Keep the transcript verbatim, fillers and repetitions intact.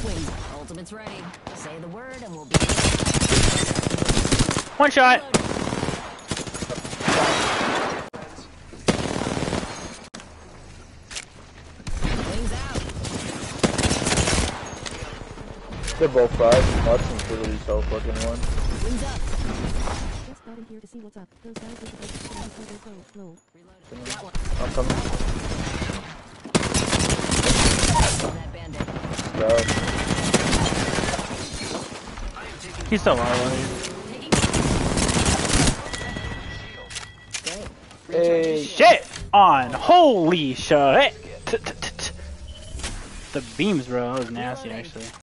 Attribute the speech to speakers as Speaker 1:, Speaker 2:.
Speaker 1: Wings. Ultimate's ready. Say the word and we'll be.
Speaker 2: One shot.
Speaker 1: Wings out.
Speaker 3: They're both five. Watson's literally so fucking one.
Speaker 1: Wings up.
Speaker 4: Just got in here to see what's up. Those guys are supposed to be so slow.
Speaker 1: Reloaded. Got one.
Speaker 3: I'm coming.
Speaker 1: That bandit.
Speaker 3: Go.
Speaker 2: He's still alive.
Speaker 3: Hey.
Speaker 2: Shit on. Holy shit. The beams, bro. That was nasty, actually.